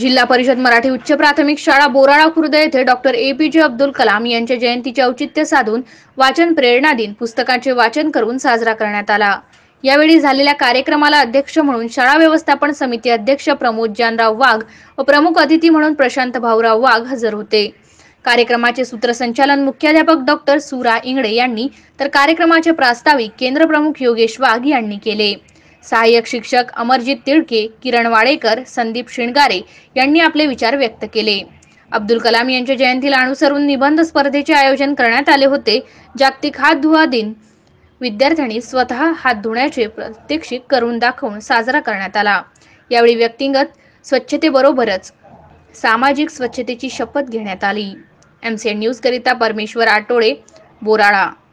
जिल्हा परिषद मराठी उच्च प्राथमिक शाळा बोराळा खुर्द येथे डॉक्टर APJ अब्दुल कलाम यांच्या जयंतीचे औचित्य साधून वाचन प्रेरणा दिन पुस्तकाचे वाचन करून साजरा करण्यात आला। यावेळी झालेल्या कार्यक्रमाला अध्यक्ष म्हणून शाळा व्यवस्थापन समिती अध्यक्ष प्रमोद जानराव वाघ व प्रमुख अतिथी म्हणून प्रशांत भाऊराव वाघ हजर होते। कार्यक्रमाचे सूत्रसंचालन मुख्याध्यापक डॉक्टर सुरा इंगडे यांनी तर कार्यक्रमाचे प्रास्ताविक केंद्र प्रमुख योगेश वाघ यांनी केले। सहाय्यक शिक्षक अमरजीत तिळके, किरण वाडेकर, संदीप शिणगारे यांनी आपले विचार व्यक्त केले। अब्दुल कलाम यांच्या जयंतीला अनुसरून निबंध स्पर्धेचे आयोजन करण्यात आले होते। जागतिक हात धुवा दिन विद्यार्थ्यांनी स्वतः हात धुण्याचे प्रात्यक्षिक करून दाखवून साजरा करण्यात आला। यावेळी व्यक्तिगत स्वच्छतेबरोबरच सामाजिक स्वच्छतेची शपथ घेण्यात आली। MCN न्यूज करिता परमेश्वर आटोळे, बोराळा।